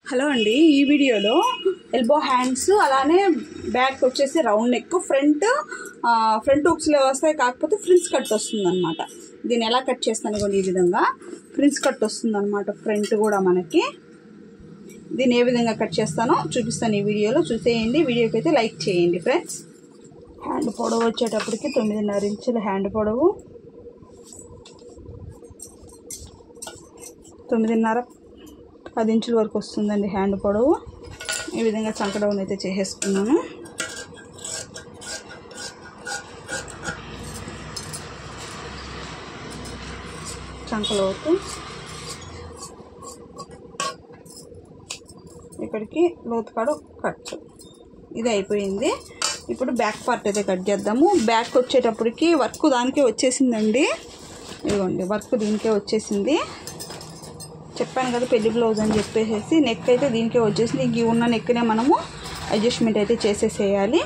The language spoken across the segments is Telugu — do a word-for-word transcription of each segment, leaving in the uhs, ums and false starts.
హలో అండి, ఈ వీడియోలో ఎల్బో హ్యాండ్స్ అలానే బ్యాక్ వచ్చేసి రౌండ్ నెక్, ఫ్రంట్ ఫ్రంట్ హుక్స్లో వస్తాయి, కాకపోతే ఫ్రిన్స్ కట్ వస్తుందన్నమాట. దీన్ని ఎలా కట్ చేస్తాను కూడా ఈ విధంగా ఫ్రిన్స్ కట్ వస్తుందన్నమాట. ఫ్రంట్ కూడా మనకి దీన్ని ఏ విధంగా కట్ చేస్తానో చూపిస్తాను ఈ వీడియోలో, చూసేయండి. వీడియోకి అయితే లైక్ చేయండి ఫ్రెండ్స్. హ్యాండ్ పొడవు వచ్చేటప్పటికి తొమ్మిదిన్నర ఇంచుల హ్యాండ్ పొడవు, తొమ్మిదిన్నర పది ఇంచుల వరకు వస్తుందండి హ్యాండ్ పొడవు. ఈ విధంగా చంక డౌన్ అయితే చేసేసుకున్నాను. చంకలోపు ఇక్కడికి లోతు కాడ కట్, ఇది అయిపోయింది. ఇప్పుడు బ్యాక్ పార్ట్ అయితే కట్ చేద్దాము. బ్యాక్ వచ్చేటప్పటికి వర్క్ దానికే వచ్చేసిందండి. ఇదిగోండి వర్క్ దీనికే వచ్చేసింది. చెప్పాను కదా పెళ్లి బ్లౌజ్ అని చెప్పేసి, నెక్ అయితే దీనికే వచ్చేసింది. ఇంక ఉన్న నెక్నే మనము అడ్జస్ట్మెంట్ అయితే చేసేసేయాలి.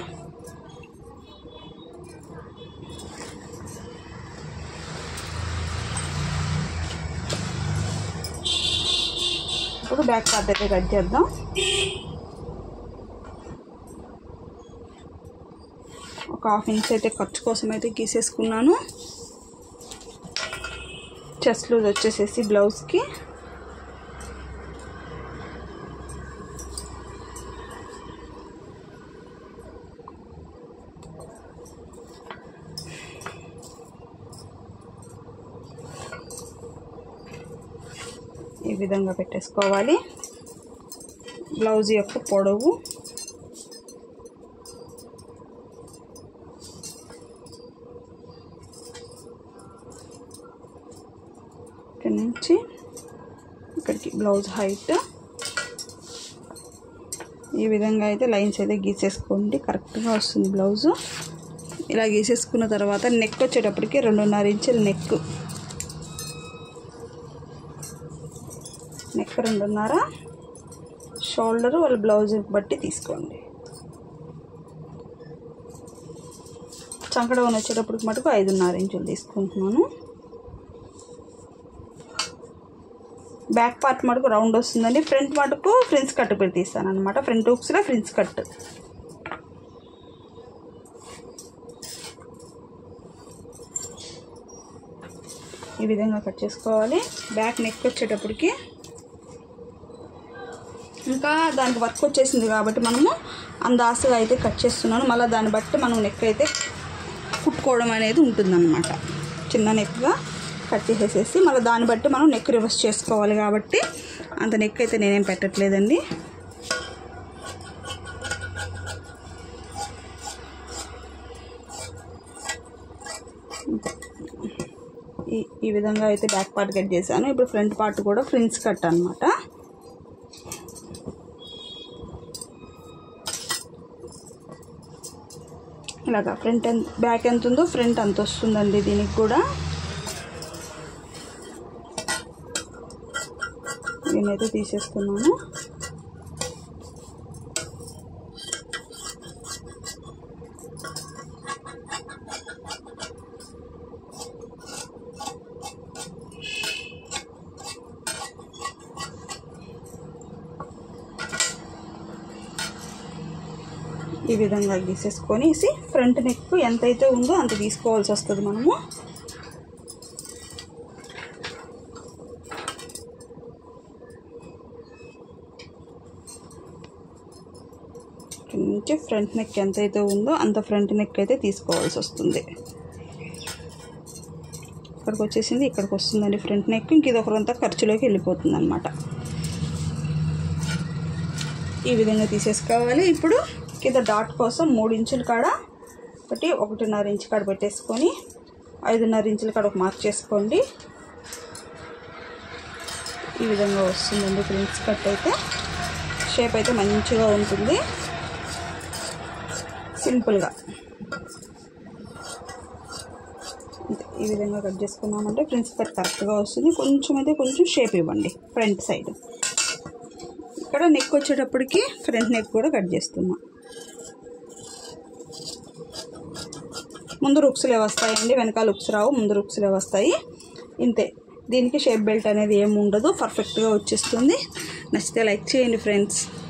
ఇప్పుడు బ్యాక్ పార్ట్ అయితే కట్ చేద్దాం. ఒక హాఫ్ ఇంచ్ అయితే ఖర్చు కోసం అయితే గీసేసుకున్నాను. చెస్ట్ లూజ్ వచ్చేసేసి బ్లౌజ్కి ఈ విధంగా పెట్టేసుకోవాలి. బ్లౌజ్ యొక్క పొడవు ఇక్కడ నుంచి ఇక్కడికి బ్లౌజ్ హైట్ ఈ విధంగా అయితే లైన్స్ అయితే గీసేసుకోండి, కరెక్ట్గా వస్తుంది బ్లౌజు. ఇలా గీసేసుకున్న తర్వాత నెక్ వచ్చేటప్పటికి రెండున్నర ఇంచుల నెక్, నెక్ రెండున్నర, షోల్డరు వాళ్ళ బ్లౌజ్ బట్టి తీసుకోండి. చంక డౌన్ వచ్చేటప్పటికి మటుకు ఐదున్నర ఇంచులు తీసుకుంటున్నాను. బ్యాక్ పార్ట్ మటుకు రౌండ్ వస్తుందండి. ఫ్రంట్ మటుకు ఫ్రిన్స్ కట్ పెట్టి తీస్తాను అనమాట. ఫ్రంట్ హుక్స్లో ఫ్రిన్స్ కట్ ఈ విధంగా కట్ చేసుకోవాలి. బ్యాక్ నెక్ వచ్చేటప్పటికి ఇంకా దానికి వర్క్ వచ్చేసింది కాబట్టి మనము అందాసుగా అయితే కట్ చేస్తున్నాను. మళ్ళీ దాన్ని బట్టి మనం నెక్ అయితే కుట్టుకోవడం అనేది ఉంటుందన్నమాట. చిన్న నెక్గా కట్ చేసేసి మళ్ళీ దాన్ని బట్టి మనం నెక్ రివర్స్ చేసుకోవాలి కాబట్టి అంత నెక్ అయితే నేనేం పెట్టట్లేదండి. ఈ ఈ విధంగా అయితే బ్యాక్ పార్ట్ కట్ చేశాను. ఇప్పుడు ఫ్రంట్ పార్ట్ కూడా ఫ్రిన్స్ కట్ అన్నమాట. ఇలాగా ఫ్రంట్ ఎంత బ్యాక్ ఎంత ఉందో ఫ్రంట్ అంత వస్తుందండి దీనికి కూడా. నేనైతే తీసేస్తున్నాను. ఈ విధంగా గీసేసుకొని ఫ్రంట్ నెక్ ఎంతైతే ఉందో అంత తీసుకోవాల్సి వస్తుంది మనము. ఇక్కడ నుంచి ఫ్రంట్ నెక్ ఎంతైతే ఉందో అంత ఫ్రంట్ నెక్ అయితే తీసుకోవాల్సి వస్తుంది. ఇక్కడికి వచ్చేసింది, ఇక్కడికి వస్తుందండి ఫ్రంట్ నెక్. ఇంక ఇది ఒకరంతా ఖర్చులోకి వెళ్ళిపోతుంది అన్నమాట. ఈ విధంగా తీసేసుకోవాలి. ఇప్పుడు కింద డాట్ కోసం మూడు ఇంచుల కాడ ఒకటి ఒకటిన్నర ఇంచు కాడ పెట్టేసుకొని ఐదున్నర ఇంచుల కాడ ఒక మార్క్ చేసుకోండి. ఈ విధంగా వస్తుందండి ఫ్రిన్స్ కట్ అయితే. షేప్ అయితే మంచిగా ఉంటుంది, సింపుల్గా. ఈ విధంగా కట్ చేసుకున్నామంటే ఫ్రిన్స్ కట్ కరెక్ట్గా వస్తుంది. కొంచెం అయితే కొంచెం షేప్ ఇవ్వండి ఫ్రంట్ సైడ్. ఇక్కడ నెక్ వచ్చేటప్పటికి ఫ్రంట్ నెక్ కూడా కట్ చేస్తున్నాం. ముందు రుక్స్లే వస్తాయండి, వెనకాల రుక్స్ రావు, ముందు రుక్స్లే వస్తాయి. ఇంతే, దీనికి షేప్ బెల్ట్ అనేది ఏమి ఉండదు, పర్ఫెక్ట్గా వచ్చేస్తుంది. నచ్చితే లైక్ చేయండి ఫ్రెండ్స్.